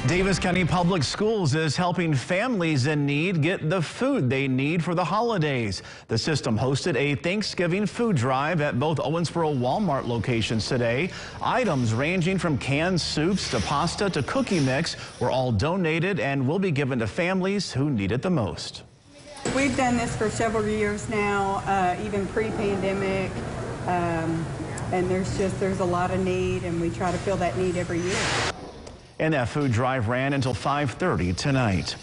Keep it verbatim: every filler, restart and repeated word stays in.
Davis County Public Schools is helping families in need get the food they need for the holidays. The system hosted a Thanksgiving food drive at both Owensboro Walmart locations today. Items ranging from canned soups to pasta to cookie mix were all donated and will be given to families who need it the most. We've done this for several years now, uh, even pre-pandemic, um, and there's just there's a lot of need, and we try to fill that need every year. And that food drive ran until five thirty tonight.